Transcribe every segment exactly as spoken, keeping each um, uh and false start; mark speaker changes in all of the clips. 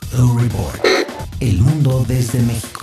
Speaker 1: Blue Report. El mundo desde México.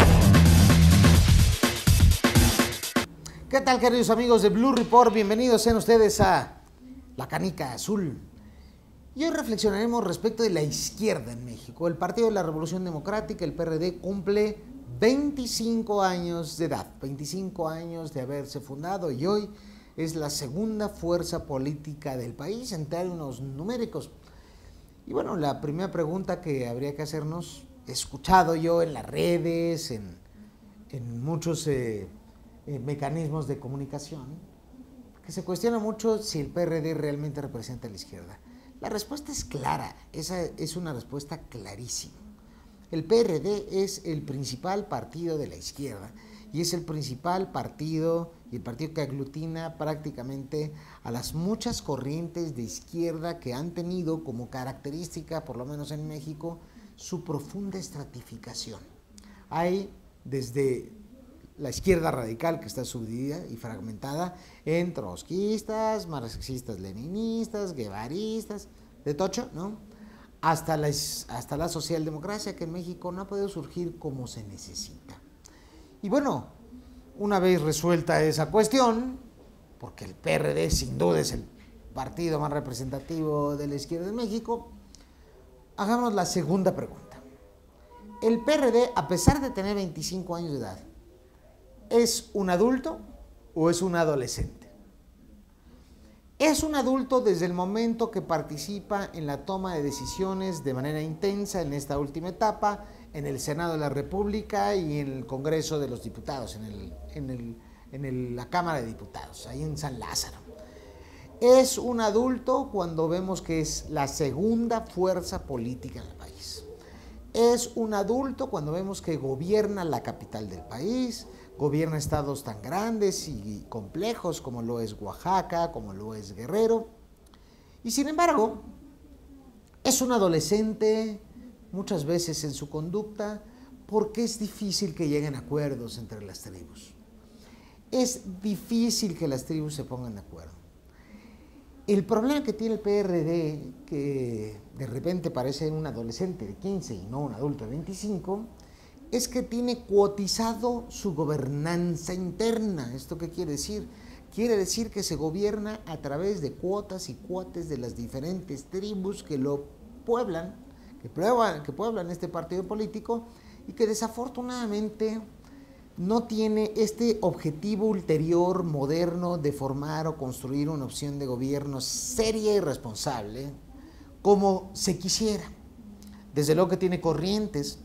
Speaker 2: ¿Qué tal, queridos amigos de Blue Report? Bienvenidos sean ustedes a La Canica Azul. Y hoy reflexionaremos respecto de la izquierda en México. El Partido de la Revolución Democrática, el P R D, cumple veinticinco años de edad, veinticinco años de haberse fundado y hoy es la segunda fuerza política del país en términos numéricos. Y bueno, la primera pregunta que habría que hacernos, he escuchado yo en las redes, en, en muchos eh, eh, mecanismos de comunicación, que se cuestiona mucho si el P R D realmente representa a la izquierda. La respuesta es clara, esa es una respuesta clarísima. El P R D es el principal partido de la izquierda y es el principal partido y el partido que aglutina prácticamente a las muchas corrientes de izquierda que han tenido como característica, por lo menos en México, su profunda estratificación. Hay desde la izquierda radical, que está subdividida y fragmentada en trotskistas, marxistas, leninistas, guevaristas, de tocho, ¿no? Hasta la, hasta la socialdemocracia, que en México no ha podido surgir como se necesita. Y bueno, una vez resuelta esa cuestión, porque el P R D sin duda es el partido más representativo de la izquierda en México, hagamos la segunda pregunta. El P R D, a pesar de tener veinticinco años de edad, ¿es un adulto o es un adolescente? Es un adulto desde el momento que participa en la toma de decisiones de manera intensa en esta última etapa, en el Senado de la República y en el Congreso de los Diputados, en, el, en, el, en el, la Cámara de Diputados, ahí en San Lázaro. Es un adulto cuando vemos que es la segunda fuerza política en el país. Es un adulto cuando vemos que gobierna la capital del país, gobierna estados tan grandes y complejos como lo es Oaxaca, como lo es Guerrero. Y sin embargo, es un adolescente muchas veces en su conducta porque es difícil que lleguen a acuerdos entre las tribus. Es difícil que las tribus se pongan de acuerdo. El problema que tiene el P R D, que de repente parece un adolescente de quince y no un adulto de veinticinco, es que tiene cuotizado su gobernanza interna. ¿Esto qué quiere decir? Quiere decir que se gobierna a través de cuotas y cuotes de las diferentes tribus que lo pueblan, que pueblan, que pueblan este partido político y que desafortunadamente no tiene este objetivo ulterior moderno de formar o construir una opción de gobierno seria y responsable como se quisiera. Desde luego que tiene corrientes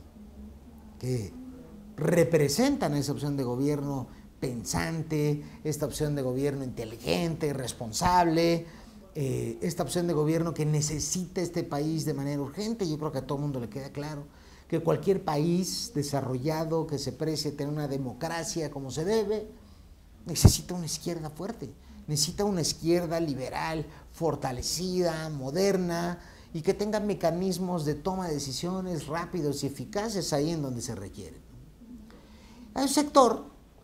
Speaker 2: que representan esa opción de gobierno pensante, esta opción de gobierno inteligente, responsable, eh, esta opción de gobierno que necesita este país de manera urgente. Yo creo que a todo el mundo le queda claro que cualquier país desarrollado que se precie tener una democracia como se debe, necesita una izquierda fuerte, necesita una izquierda liberal, fortalecida, moderna, y que tengan mecanismos de toma de decisiones rápidos y eficaces ahí en donde se requieren. Hay un sector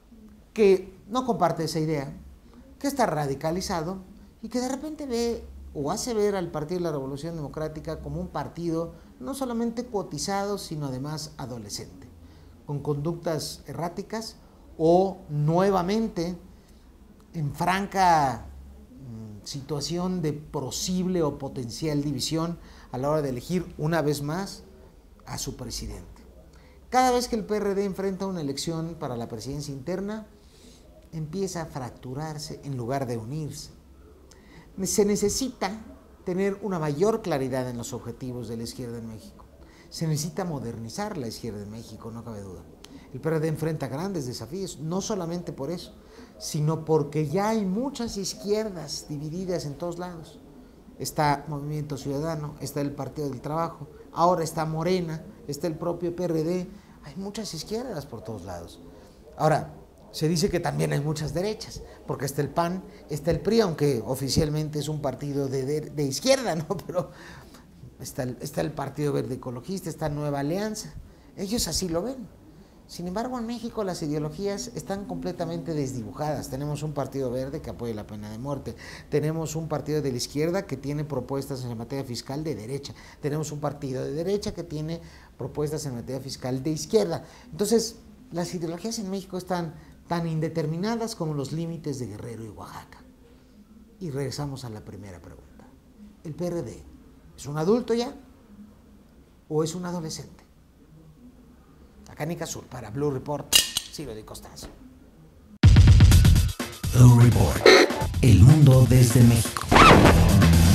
Speaker 2: que no comparte esa idea, que está radicalizado y que de repente ve o hace ver al Partido de la Revolución Democrática como un partido no solamente cuotizado, sino además adolescente, con conductas erráticas o nuevamente en franca situación de posible o potencial división a la hora de elegir una vez más a su presidente. Cada vez que el P R D enfrenta una elección para la presidencia interna, empieza a fracturarse en lugar de unirse. Se necesita tener una mayor claridad en los objetivos de la izquierda en México. Se necesita modernizar la izquierda en México, no cabe duda. El P R D enfrenta grandes desafíos, no solamente por eso, sino porque ya hay muchas izquierdas divididas en todos lados. Está Movimiento Ciudadano, está el Partido del Trabajo, ahora está Morena, está el propio P R D, hay muchas izquierdas por todos lados. Ahora, se dice que también hay muchas derechas, porque está el P A N, está el P R I, aunque oficialmente es un partido de, de, de izquierda, ¿no? Pero está el, está el Partido Verde Ecologista, está Nueva Alianza, ellos así lo ven. Sin embargo, en México las ideologías están completamente desdibujadas. Tenemos un partido verde que apoya la pena de muerte. Tenemos un partido de la izquierda que tiene propuestas en la materia fiscal de derecha. Tenemos un partido de derecha que tiene propuestas en materia fiscal de izquierda. Entonces, las ideologías en México están tan indeterminadas como los límites de Guerrero y Oaxaca. Y regresamos a la primera pregunta. ¿El P R D es un adulto ya o es un adolescente? Canica Sur para Blue Report, Ciro de Costanzo.
Speaker 1: Blue Report, el mundo desde México.